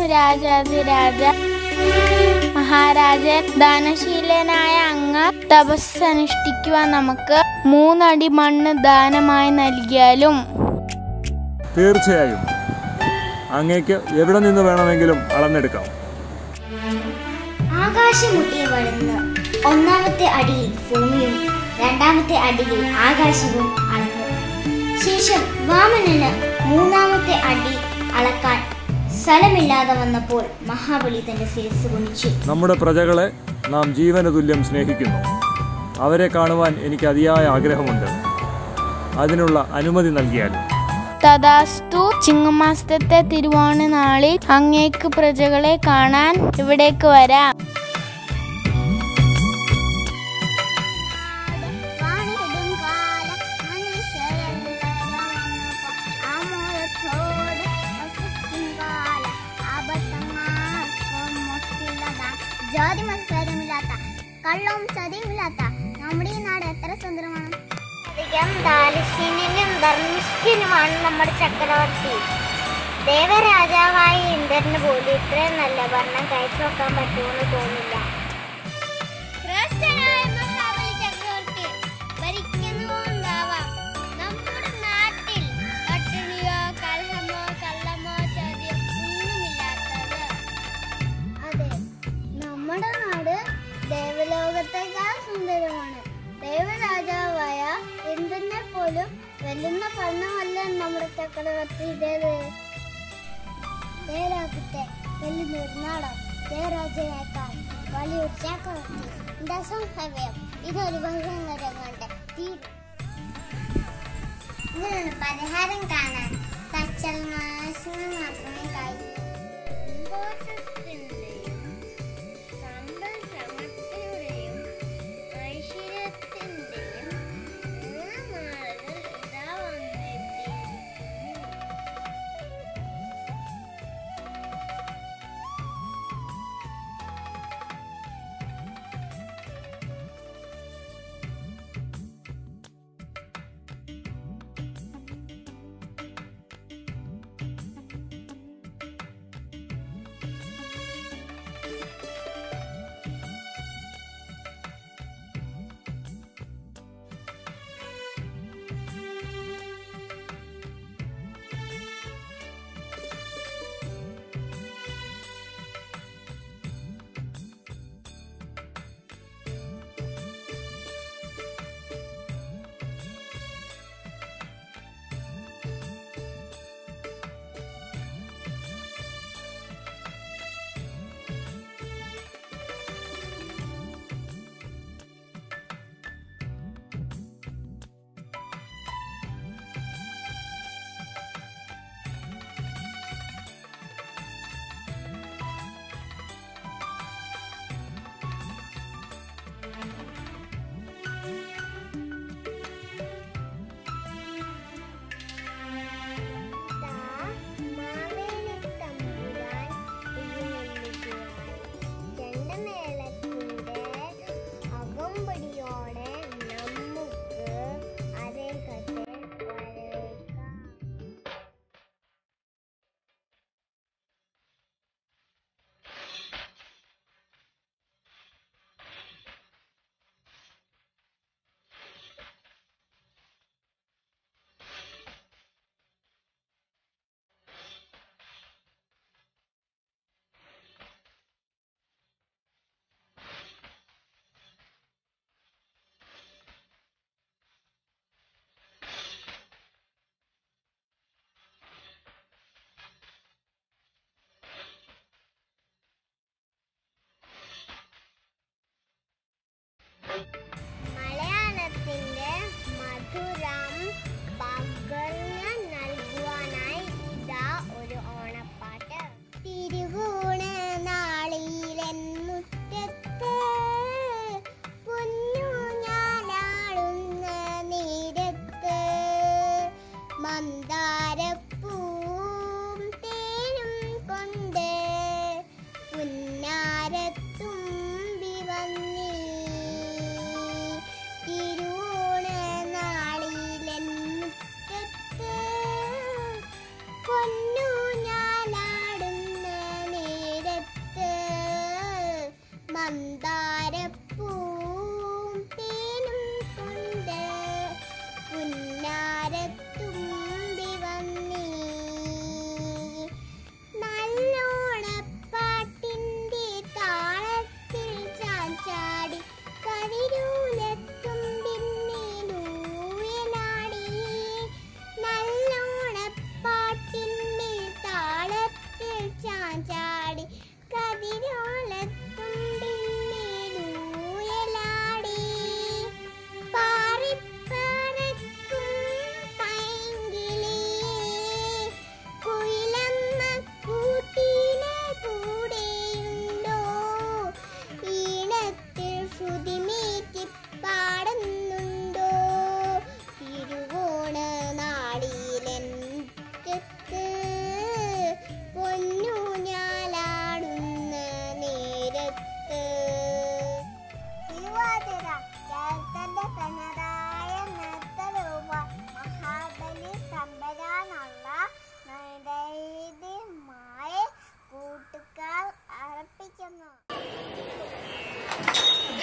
രാജാധിരാജ മഹാരാജൻ, ദാനശീലനായ അങ്ങ് തപസ് അനുഷ്ഠിക്കുവാൻ നമുക്ക് 3 അടി മണ്ണ് ദാനമായി നൽകിയാലും? തീർച്ചയായും. അങ്ങേക്ക് എവിടെ നിന്ന് വേണമെങ്കിലും അളന്നെടുക്കാം. ആകാശം മുട്ടിയ വളർന്ന് 1-ാമത്തെ അടിയിൽ ഭൂമിയും 2-ാമത്തെ അടിയിൽ ആകാശവും അളന്നു. ശേഷം വാമനന് 3-ാമത്തെ അടി അളക്കാൻ സ്ഥലമില്ലാതെ വന്നപ്പോൾ മഹാബലി തന്റെ ശിരസ് കുനിച്ചു. നമ്മുടെ പ്രജകളെ നാം ജീവന തുല്യം സ്നേഹിക്കുന്നു. അവരെ കാണുവാൻ എനിക്ക് അതിയായ ആഗ്രഹമുണ്ട്. അതിനുള്ള അനുമതി നൽകിയാലും? തഥാസ്തു. ചിങ്ങമാസത്തെ തിരുവോണ നാളിൽ അങ്ങേക്ക് പ്രജകളെ കാണാൻ ഇവിടേക്ക് വരാം. ജാതി മത്സരമില്ലാത്ത കള്ളവും ചതിയുമില്ലാത്ത നമ്മുടെ ഈ നാട് എത്ര സുന്ദരമാണ്. അധികം ദാരിദ്ര്യനും ധർമ്മിഷ്ഠനുമാണ് നമ്മുടെ ചക്രവർത്തി. ദേവരാജാവായ ഇന്ദ്രന് പോലും ഇത്രയും നല്ല ഭരണം കൈവക്കാൻ പറ്റുമെന്ന് തോന്നില്ല. മഹാബലി ചക്രവർത്തി ഭരിക്കുന്നുണ്ടാവാം. നമ്മുടെ നാട്ടിൽ പട്ടിണിയോ കലഹമോ കള്ളമോ ചതിയോ ഒന്നുമില്ലാത്തത്. അതെ, നമ്മുടെ നാട് ദേവലോകത്തേക്കാൾ സുന്ദരമാണ്. ദേവരാജാവായ ഇന്ദ്രനെ പോലും വെല്ലുന്ന ഭരണമല്ല നമ്മുടെ ചക്രവർത്തിയുടേത്. ദേവലോകത്തെ വെല്ലുന്നൊരു നാടോ ദേവരാജനേക്കാൾ വലിയൊരു ചക്രവർത്തി ദശംഭവ്യം. ഇതൊരു ബഹുരംഗരങ്ങളുടെ തീരും. ഇതിനൊരു പരിഹാരം കാണാൻ തച്ചൽ മാസിന് മാത്രമേ കഴിയൂ.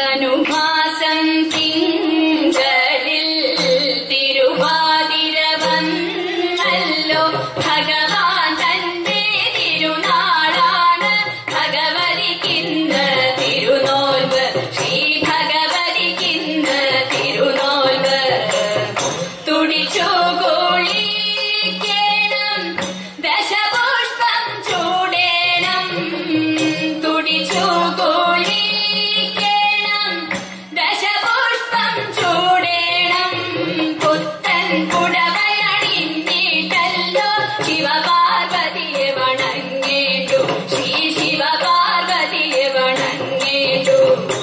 ധനുമാസം തിങ്കളിൽ തിരുവാതിര വന്നല്ലോ ഭഗവാൻ തന്റെ തിരുനാളാണ് ഭഗവതിക്കിന്ന് തിരുനോൽവ് ശ്രീ ഭഗവതിക്കിന്ന് തിരുനോൽവ് തുടിച്ചു കുളിക്കണം ദശപുഷ്പം ചൂടേണം തുടിച്ചു കുളിക്കണം ദശപുഷ്പം ചൂടേണം പുത്തൻ പുടവയണിഞ്ഞിട്ടല്ലോ ശിവപാർവതിയെ വണങ്ങേണ്ടു ശ്രീ ശിവപാർവതിയെ വണങ്ങേണ്ടു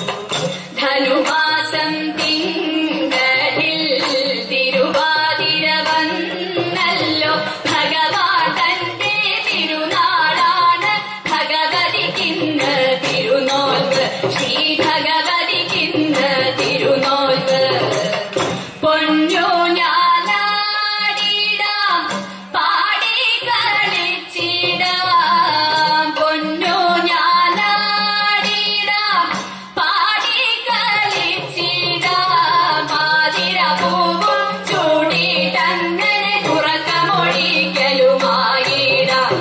ധനുമാസം തിങ്കളിൽ തിരുവാതിര വന്നല്ലോ ഭഗവാൻ തന്റെ തിരുനാളാണ് ഭഗവതിക്കിന്ന് തിരുനോൽവ് ശ്രീ ഭഗവതിക്കിന്ന് തിരുനോൽവ് പൊന്നൂഞ്ഞാലാടിടാം പാടി കളിച്ചിടാം പൊന്നൂഞ്ഞാലാടിടാം പാടി കളിച്ചിടാം പാതിരപ്പൂവും ചൂടിയിട്ടങ്ങനെ ഉറക്കമൊഴിക്കലുമായിടാം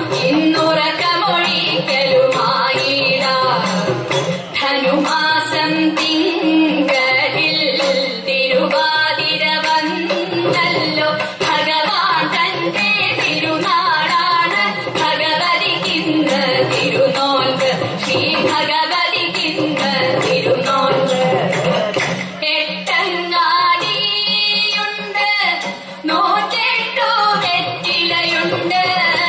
ഇന്നുറക്കമൊഴിക്കലുമായിടാം ധനുമാസം തിങ്കളിൽ തിരുവാതിര വന്നല്ലോ ഭഗവാൻ തന്റെ തിരുനാളാണ് ഭഗവതിക്കിന്ന് തിരുനോൽവ് ശ്രീ ഭഗവതിക്കിന്ന് തിരുനോൽവ് എട്ടങ്ങാടിയുണ്ട് നൂറ്റെട്ടു വെറ്റിലയുണ്ട്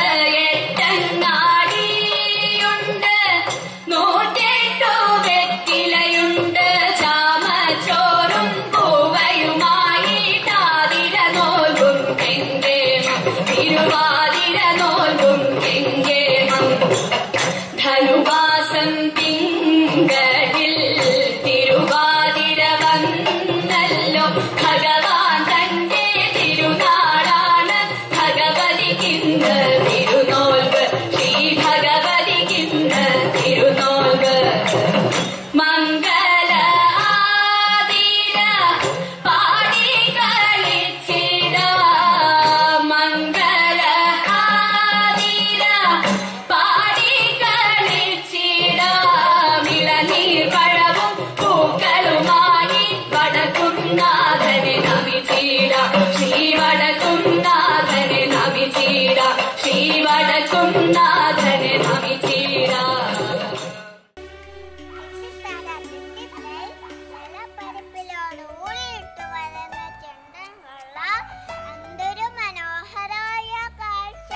എട്ടങ്ങാടിയുണ്ട് നൂറ്റെട്ടു വെറ്റിലയുണ്ട് ചാമച്ചോറും പൂവയുമായി താതിര നോൽവും കെങ്കേമം തിരുവാതിര നോൽവും കെങ്കേമം ധനുമാസം തിങ്കളിൽ തിരുവാതിര വന്നല്ലോ ഭഗവാൻ തന്റെ തിരുനാളാണ് ഭഗവതിക്കിന്ന് തിരുനോൽവ് ശ്രീ ഭഗവതിക്കിന്ന് തിരുനോൽവ് മംഗള ആതിര പാടി കളിച്ചിടാം മംഗള ആതിര പാടി കളിച്ചിടാം ഇളനീർ പഴവും പൂക്കളുമായി വടക്കുംനാഥനെ നമിച്ചിടാം ശ്രീ വടക്കുംനാഥനെ നമിച്ചിടാം ശ്രീ വടക്കുംനാഥനെ നമിച്ചിടാം ജലപ്പരപ്പിലോട് ഊറിയിട്ട് വരുന്ന ചെണ്ടൻകൊള്ള എന്തൊരു മനോഹരായ കാഴ്ച.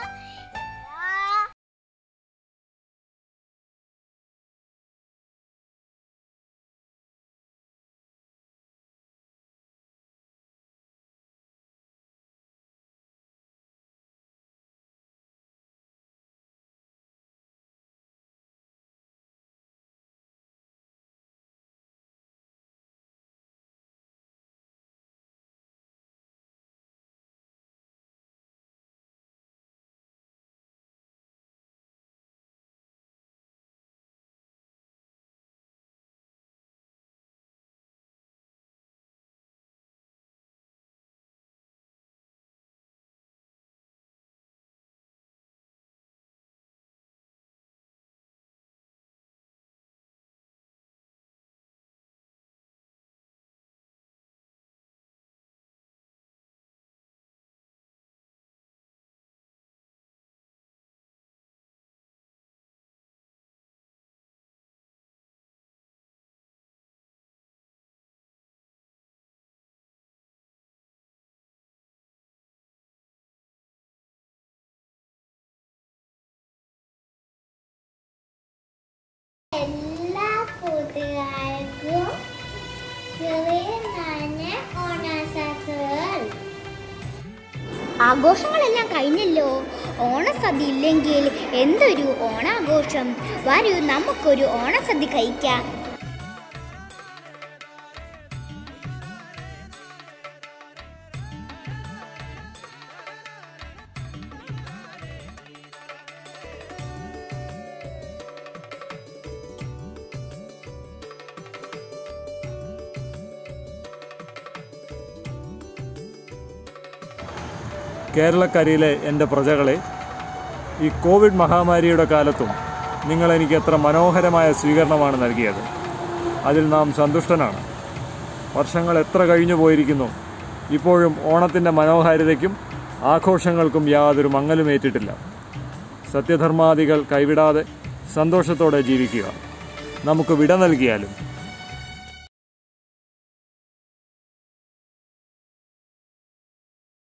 എല്ലാ കൂട്ടുകാർക്കും ചെറിയ നന ഓണാശംസകൾ. ആഘോഷങ്ങളെല്ലാം കഴിഞ്ഞല്ലോ. ഓണസദ്യ ഇല്ലെങ്കിൽ എന്തൊരു ഓണാഘോഷം. വരൂ നമുക്കൊരു ഓണസദ്യ കഴിക്കാം. കേരളക്കരയിലെ എൻ്റെ പ്രജകളെ, ഈ കോവിഡ് മഹാമാരിയുടെ കാലത്തും നിങ്ങളെനിക്ക് എത്ര മനോഹരമായ സ്വീകരണമാണ് നൽകിയത്. അതിൽ നാം സന്തുഷ്ടനാണ്. വർഷങ്ങൾ എത്ര കഴിഞ്ഞു പോയിരിക്കുന്നു, ഇപ്പോഴും ഓണത്തിൻ്റെ മനോഹാരിതയ്ക്കും ആഘോഷങ്ങൾക്കും യാതൊരു മങ്ങലുമേറ്റിട്ടില്ല. സത്യധർമാദികൾ കൈവിടാതെ സന്തോഷത്തോടെ ജീവിക്കുക. നമുക്ക് വിട നൽകിയാലും